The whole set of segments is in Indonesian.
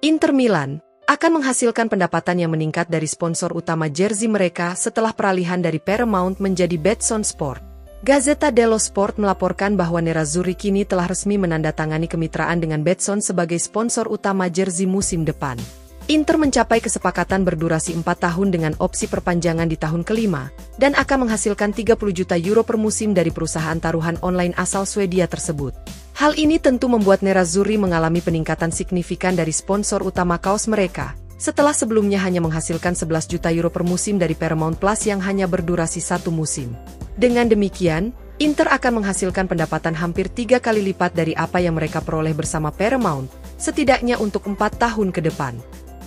Inter Milan akan menghasilkan pendapatan yang meningkat dari sponsor utama jersey mereka setelah peralihan dari Paramount menjadi Betson Sport. Gazzetta dello Sport melaporkan bahwa Nerazzurri kini telah resmi menandatangani kemitraan dengan Betson sebagai sponsor utama jersey musim depan. Inter mencapai kesepakatan berdurasi 4 tahun dengan opsi perpanjangan di tahun kelima, dan akan menghasilkan 30 juta euro per musim dari perusahaan taruhan online asal Swedia tersebut. Hal ini tentu membuat Nerazzurri mengalami peningkatan signifikan dari sponsor utama kaos mereka, setelah sebelumnya hanya menghasilkan 11 juta euro per musim dari Paramount Plus yang hanya berdurasi 1 musim. Dengan demikian, Inter akan menghasilkan pendapatan hampir 3 kali lipat dari apa yang mereka peroleh bersama Paramount, setidaknya untuk 4 tahun ke depan.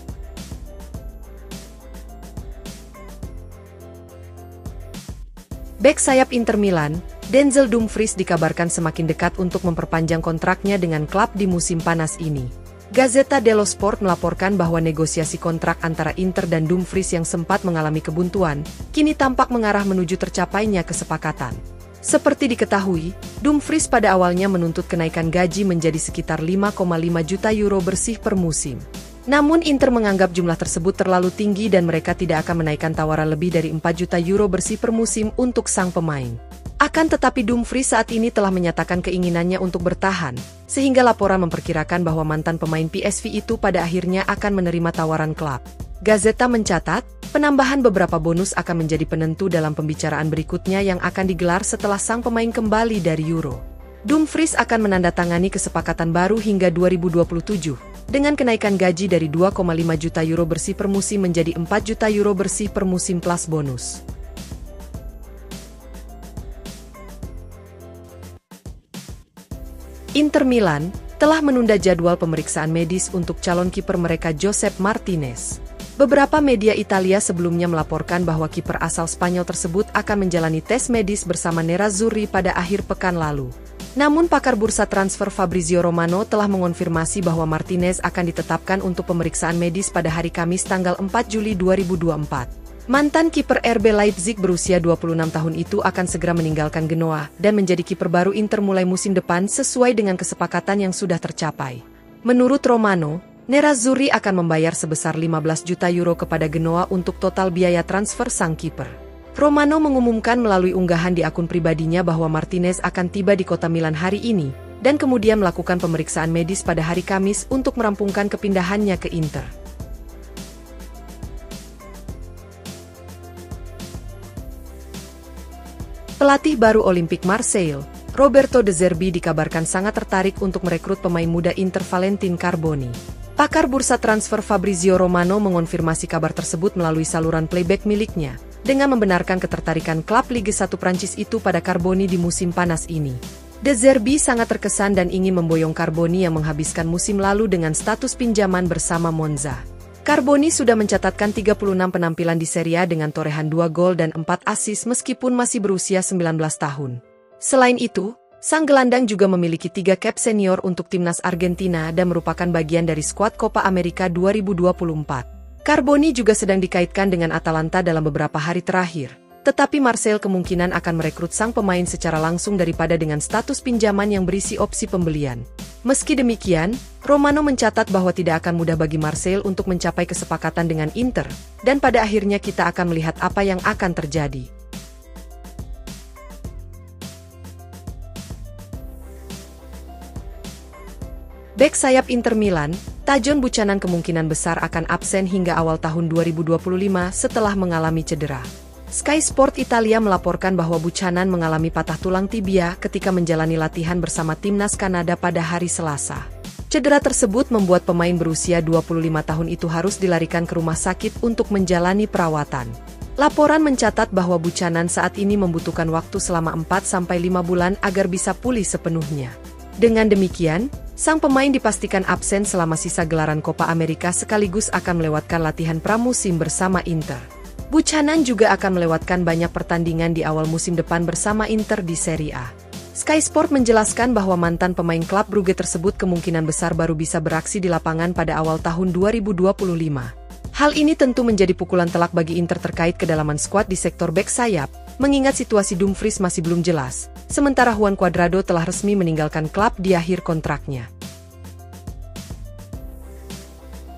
Bek sayap Inter Milan, Denzel Dumfries dikabarkan semakin dekat untuk memperpanjang kontraknya dengan klub di musim panas ini. Gazzetta dello Sport melaporkan bahwa negosiasi kontrak antara Inter dan Dumfries yang sempat mengalami kebuntuan, kini tampak mengarah menuju tercapainya kesepakatan. Seperti diketahui, Dumfries pada awalnya menuntut kenaikan gaji menjadi sekitar 5,5 juta euro bersih per musim. Namun Inter menganggap jumlah tersebut terlalu tinggi dan mereka tidak akan menaikkan tawaran lebih dari 4 juta euro bersih per musim untuk sang pemain. Akan tetapi Dumfries saat ini telah menyatakan keinginannya untuk bertahan, sehingga laporan memperkirakan bahwa mantan pemain PSV itu pada akhirnya akan menerima tawaran klub. Gazeta mencatat, penambahan beberapa bonus akan menjadi penentu dalam pembicaraan berikutnya yang akan digelar setelah sang pemain kembali dari Euro. Dumfries akan menandatangani kesepakatan baru hingga 2027, dengan kenaikan gaji dari 2,5 juta euro bersih per musim menjadi 4 juta euro bersih per musim plus bonus. Inter Milan telah menunda jadwal pemeriksaan medis untuk calon kiper mereka Josep Martinez. Beberapa media Italia sebelumnya melaporkan bahwa kiper asal Spanyol tersebut akan menjalani tes medis bersama Nerazzurri pada akhir pekan lalu. Namun pakar bursa transfer Fabrizio Romano telah mengonfirmasi bahwa Martinez akan ditetapkan untuk pemeriksaan medis pada hari Kamis tanggal 4 Juli 2024. Mantan kiper RB Leipzig berusia 26 tahun itu akan segera meninggalkan Genoa dan menjadi kiper baru Inter mulai musim depan sesuai dengan kesepakatan yang sudah tercapai. Menurut Romano, Nerazzurri akan membayar sebesar 15 juta euro kepada Genoa untuk total biaya transfer sang kiper. Romano mengumumkan melalui unggahan di akun pribadinya bahwa Martinez akan tiba di kota Milan hari ini, dan kemudian melakukan pemeriksaan medis pada hari Kamis untuk merampungkan kepindahannya ke Inter. Pelatih baru Olympique Marseille, Roberto De Zerbi dikabarkan sangat tertarik untuk merekrut pemain muda Inter Valentin Carboni. Pakar bursa transfer Fabrizio Romano mengonfirmasi kabar tersebut melalui saluran playback miliknya, dengan membenarkan ketertarikan klub Liga 1 Prancis itu pada Carboni di musim panas ini. De Zerbi sangat terkesan dan ingin memboyong Carboni yang menghabiskan musim lalu dengan status pinjaman bersama Monza. Carboni sudah mencatatkan 36 penampilan di Serie A dengan torehan 2 gol dan 4 assist meskipun masih berusia 19 tahun. Selain itu, sang gelandang juga memiliki 3 cap senior untuk timnas Argentina dan merupakan bagian dari skuad Copa America 2024. Carboni juga sedang dikaitkan dengan Atalanta dalam beberapa hari terakhir, tetapi Marseille kemungkinan akan merekrut sang pemain secara langsung daripada dengan status pinjaman yang berisi opsi pembelian. Meski demikian, Romano mencatat bahwa tidak akan mudah bagi Marseille untuk mencapai kesepakatan dengan Inter, dan pada akhirnya kita akan melihat apa yang akan terjadi. Bek sayap Inter Milan, Tajon Buchanan kemungkinan besar akan absen hingga awal tahun 2025 setelah mengalami cedera. Sky Sport Italia melaporkan bahwa Buchanan mengalami patah tulang tibia ketika menjalani latihan bersama timnas Kanada pada hari Selasa. Cedera tersebut membuat pemain berusia 25 tahun itu harus dilarikan ke rumah sakit untuk menjalani perawatan. Laporan mencatat bahwa Buchanan saat ini membutuhkan waktu selama 4-5 bulan agar bisa pulih sepenuhnya. Dengan demikian, sang pemain dipastikan absen selama sisa gelaran Copa America sekaligus akan melewatkan latihan pramusim bersama Inter. Buchanan juga akan melewatkan banyak pertandingan di awal musim depan bersama Inter di Serie A. Sky Sport menjelaskan bahwa mantan pemain klub Brugge tersebut kemungkinan besar baru bisa beraksi di lapangan pada awal tahun 2025. Hal ini tentu menjadi pukulan telak bagi Inter terkait kedalaman skuad di sektor bek sayap, mengingat situasi Dumfries masih belum jelas, sementara Juan Cuadrado telah resmi meninggalkan klub di akhir kontraknya.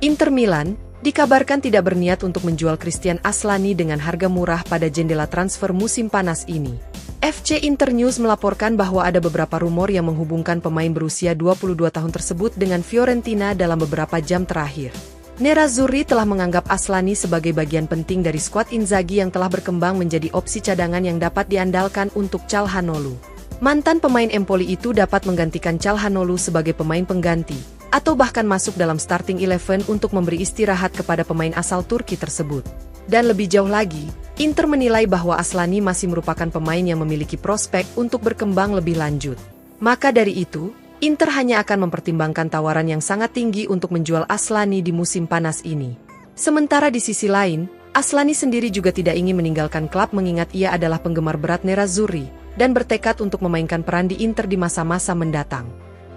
Inter Milan dikabarkan tidak berniat untuk menjual Christian Aslani dengan harga murah pada jendela transfer musim panas ini. FC Internews melaporkan bahwa ada beberapa rumor yang menghubungkan pemain berusia 22 tahun tersebut dengan Fiorentina dalam beberapa jam terakhir. Nerazzurri telah menganggap Aslani sebagai bagian penting dari skuad Inzaghi yang telah berkembang menjadi opsi cadangan yang dapat diandalkan untuk Calhanoglu. Mantan pemain Empoli itu dapat menggantikan Calhanoglu sebagai pemain pengganti, atau bahkan masuk dalam starting 11 untuk memberi istirahat kepada pemain asal Turki tersebut. Dan lebih jauh lagi, Inter menilai bahwa Aslani masih merupakan pemain yang memiliki prospek untuk berkembang lebih lanjut. Maka dari itu, Inter hanya akan mempertimbangkan tawaran yang sangat tinggi untuk menjual Aslani di musim panas ini. Sementara di sisi lain, Aslani sendiri juga tidak ingin meninggalkan klub mengingat ia adalah penggemar berat Nerazzurri dan bertekad untuk memainkan peran di Inter di masa-masa mendatang.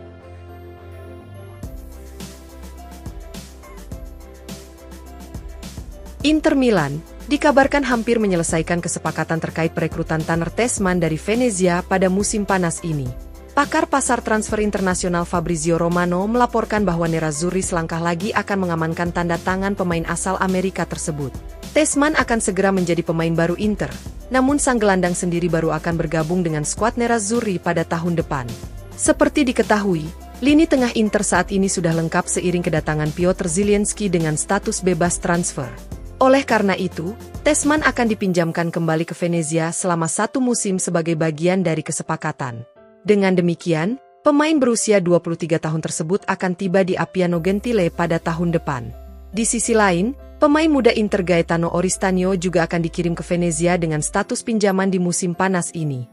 Inter Milan dikabarkan hampir menyelesaikan kesepakatan terkait perekrutan Tanner Tessman dari Venezia pada musim panas ini. Pakar pasar transfer internasional Fabrizio Romano melaporkan bahwa Nerazzurri selangkah lagi akan mengamankan tanda tangan pemain asal Amerika tersebut. Tessman akan segera menjadi pemain baru Inter, namun sang gelandang sendiri baru akan bergabung dengan skuad Nerazzurri pada tahun depan. Seperti diketahui, lini tengah Inter saat ini sudah lengkap seiring kedatangan Piotr Zielinski dengan status bebas transfer. Oleh karena itu, Tessman akan dipinjamkan kembali ke Venezia selama 1 musim sebagai bagian dari kesepakatan. Dengan demikian, pemain berusia 23 tahun tersebut akan tiba di Appiano Gentile pada tahun depan. Di sisi lain, pemain muda Inter Gaetano Oristagno juga akan dikirim ke Venezia dengan status pinjaman di musim panas ini.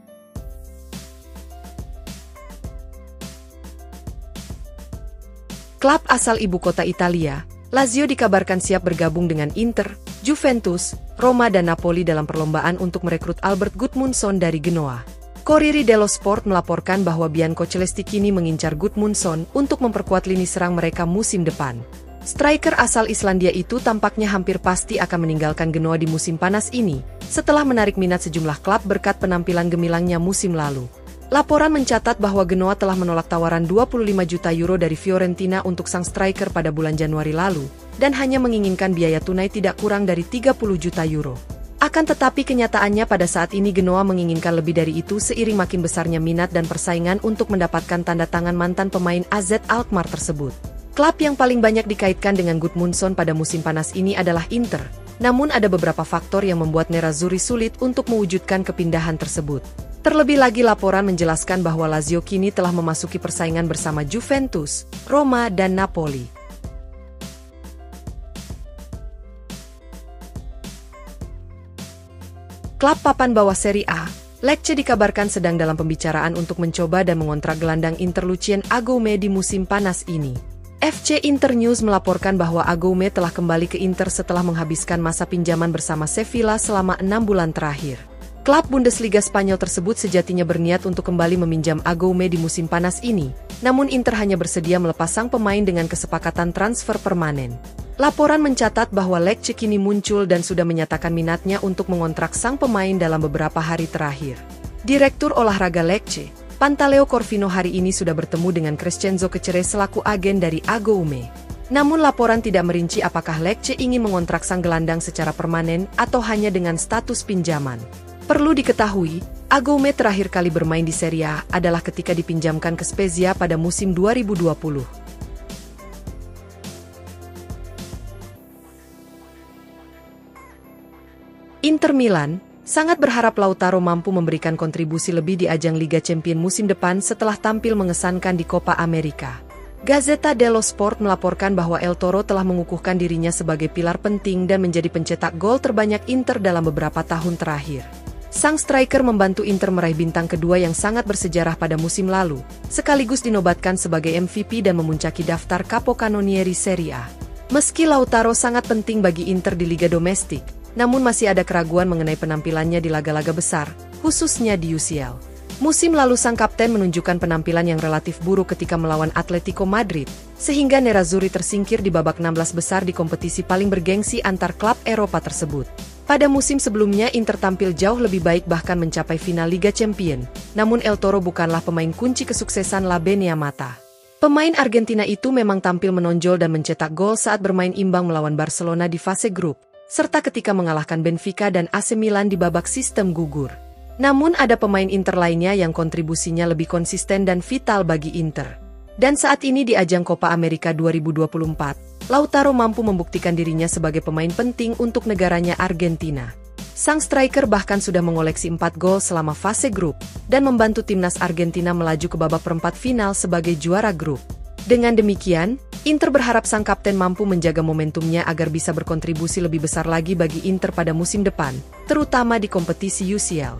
Klub asal ibu kota Italia, Lazio dikabarkan siap bergabung dengan Inter, Juventus, Roma dan Napoli dalam perlombaan untuk merekrut Albert Gudmundsson dari Genoa. Corriere dello Sport melaporkan bahwa Bianco Celesti kini mengincar Gudmundsson untuk memperkuat lini serang mereka musim depan. Striker asal Islandia itu tampaknya hampir pasti akan meninggalkan Genoa di musim panas ini, setelah menarik minat sejumlah klub berkat penampilan gemilangnya musim lalu. Laporan mencatat bahwa Genoa telah menolak tawaran 25 juta euro dari Fiorentina untuk sang striker pada bulan Januari lalu, dan hanya menginginkan biaya tunai tidak kurang dari 30 juta euro. Akan tetapi kenyataannya pada saat ini Genoa menginginkan lebih dari itu seiring makin besarnya minat dan persaingan untuk mendapatkan tanda tangan mantan pemain AZ Alkmaar tersebut. Klub yang paling banyak dikaitkan dengan Gudmundsson pada musim panas ini adalah Inter, namun ada beberapa faktor yang membuat Nerazzurri sulit untuk mewujudkan kepindahan tersebut. Terlebih lagi laporan menjelaskan bahwa Lazio kini telah memasuki persaingan bersama Juventus, Roma dan Napoli. Klub papan bawah Serie A, Lecce dikabarkan sedang dalam pembicaraan untuk mencoba dan mengontrak gelandang Inter Lucien Agoume di musim panas ini. FC Internews melaporkan bahwa Agoume telah kembali ke Inter setelah menghabiskan masa pinjaman bersama Sevilla selama 6 bulan terakhir. Klub Bundesliga Spanyol tersebut sejatinya berniat untuk kembali meminjam Agoume di musim panas ini, namun Inter hanya bersedia melepas sang pemain dengan kesepakatan transfer permanen. Laporan mencatat bahwa Lecce kini muncul dan sudah menyatakan minatnya untuk mengontrak sang pemain dalam beberapa hari terakhir. Direktur olahraga Lecce, Pantaleo Corvino hari ini sudah bertemu dengan Crescenzo Kecere selaku agen dari Agoume. Namun laporan tidak merinci apakah Lecce ingin mengontrak sang gelandang secara permanen atau hanya dengan status pinjaman. Perlu diketahui, Agoume terakhir kali bermain di Serie A adalah ketika dipinjamkan ke Spezia pada musim 2020. Inter Milan sangat berharap Lautaro mampu memberikan kontribusi lebih di ajang Liga Champions musim depan setelah tampil mengesankan di Copa America. Gazzetta dello Sport melaporkan bahwa El Toro telah mengukuhkan dirinya sebagai pilar penting dan menjadi pencetak gol terbanyak Inter dalam beberapa tahun terakhir. Sang striker membantu Inter meraih bintang kedua yang sangat bersejarah pada musim lalu, sekaligus dinobatkan sebagai MVP dan memuncaki daftar Capocannonieri Serie A. Meski Lautaro sangat penting bagi Inter di liga domestik, namun masih ada keraguan mengenai penampilannya di laga-laga besar, khususnya di UCL. Musim lalu sang kapten menunjukkan penampilan yang relatif buruk ketika melawan Atletico Madrid, sehingga Nerazzurri tersingkir di babak 16 besar di kompetisi paling bergengsi antar klub Eropa tersebut. Pada musim sebelumnya Inter tampil jauh lebih baik bahkan mencapai final Liga Champions, namun El Toro bukanlah pemain kunci kesuksesan La Beneamata. Pemain Argentina itu memang tampil menonjol dan mencetak gol saat bermain imbang melawan Barcelona di fase grup, serta ketika mengalahkan Benfica dan AC Milan di babak sistem gugur. Namun ada pemain Inter lainnya yang kontribusinya lebih konsisten dan vital bagi Inter. Dan saat ini di ajang Copa America 2024, Lautaro mampu membuktikan dirinya sebagai pemain penting untuk negaranya Argentina. Sang striker bahkan sudah mengoleksi 4 gol selama fase grup, dan membantu timnas Argentina melaju ke babak perempat final sebagai juara grup. Dengan demikian, Inter berharap sang kapten mampu menjaga momentumnya agar bisa berkontribusi lebih besar lagi bagi Inter pada musim depan, terutama di kompetisi UCL.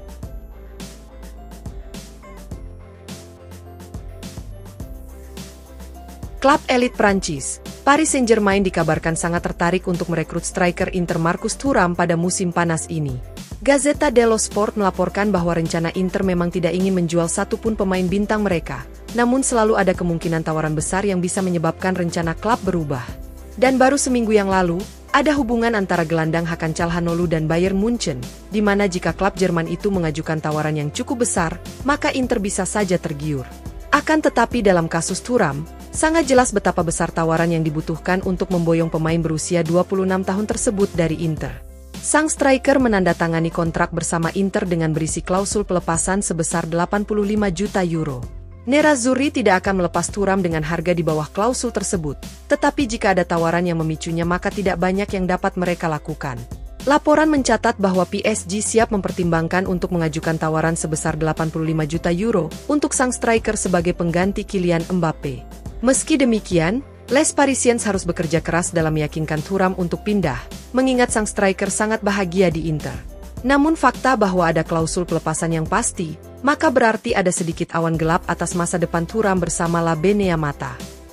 Klub elit Prancis, Paris Saint-Germain dikabarkan sangat tertarik untuk merekrut striker Inter Marcus Thuram pada musim panas ini. Gazzetta dello Sport melaporkan bahwa rencana Inter memang tidak ingin menjual satupun pemain bintang mereka, namun selalu ada kemungkinan tawaran besar yang bisa menyebabkan rencana klub berubah. Dan baru seminggu yang lalu, ada hubungan antara gelandang Hakan Calhanoglu dan Bayern Munchen, di mana jika klub Jerman itu mengajukan tawaran yang cukup besar, maka Inter bisa saja tergiur. Akan tetapi dalam kasus Thuram, sangat jelas betapa besar tawaran yang dibutuhkan untuk memboyong pemain berusia 26 tahun tersebut dari Inter. Sang striker menandatangani kontrak bersama Inter dengan berisi klausul pelepasan sebesar 85 juta euro. Nerazzurri tidak akan melepas Thuram dengan harga di bawah klausul tersebut, tetapi jika ada tawaran yang memicunya maka tidak banyak yang dapat mereka lakukan. Laporan mencatat bahwa PSG siap mempertimbangkan untuk mengajukan tawaran sebesar 85 juta euro untuk sang striker sebagai pengganti Kylian Mbappe. Meski demikian, Les Parisiens harus bekerja keras dalam meyakinkan Thuram untuk pindah, mengingat sang striker sangat bahagia di Inter. Namun fakta bahwa ada klausul pelepasan yang pasti, maka berarti ada sedikit awan gelap atas masa depan Thuram bersama La Beneamata.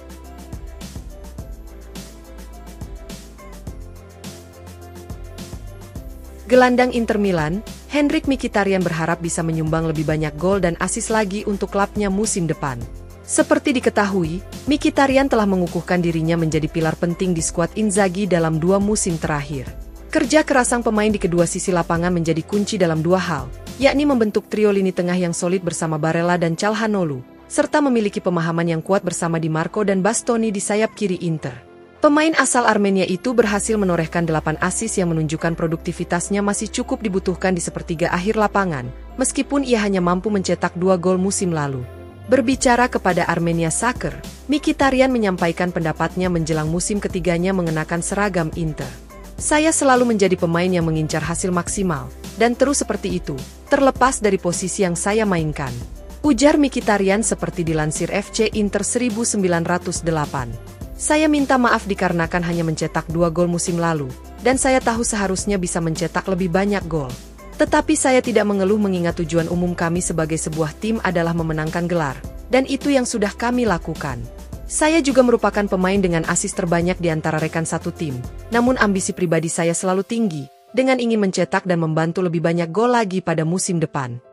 Gelandang Inter Milan, Henrikh Mkhitaryan berharap bisa menyumbang lebih banyak gol dan assist lagi untuk klubnya musim depan. Seperti diketahui, Mkhitaryan telah mengukuhkan dirinya menjadi pilar penting di skuad Inzaghi dalam 2 musim terakhir. Kerja keras sang pemain di kedua sisi lapangan menjadi kunci dalam 2 hal, yakni membentuk trio lini tengah yang solid bersama Barella dan Calhanoglu, serta memiliki pemahaman yang kuat bersama Di Marco dan Bastoni di sayap kiri Inter. Pemain asal Armenia itu berhasil menorehkan 8 assist yang menunjukkan produktivitasnya masih cukup dibutuhkan di sepertiga akhir lapangan, meskipun ia hanya mampu mencetak 2 gol musim lalu. Berbicara kepada Armenia Soccer, Mkhitaryan menyampaikan pendapatnya menjelang musim ketiganya mengenakan seragam Inter. Saya selalu menjadi pemain yang mengincar hasil maksimal, dan terus seperti itu, terlepas dari posisi yang saya mainkan. Ujar Mkhitaryan seperti dilansir FC Inter 1908. Saya minta maaf dikarenakan hanya mencetak 2 gol musim lalu, dan saya tahu seharusnya bisa mencetak lebih banyak gol. Tetapi saya tidak mengeluh mengingat tujuan umum kami sebagai sebuah tim adalah memenangkan gelar, dan itu yang sudah kami lakukan. Saya juga merupakan pemain dengan assist terbanyak di antara rekan satu tim, namun ambisi pribadi saya selalu tinggi, dengan ingin mencetak dan membantu lebih banyak gol lagi pada musim depan.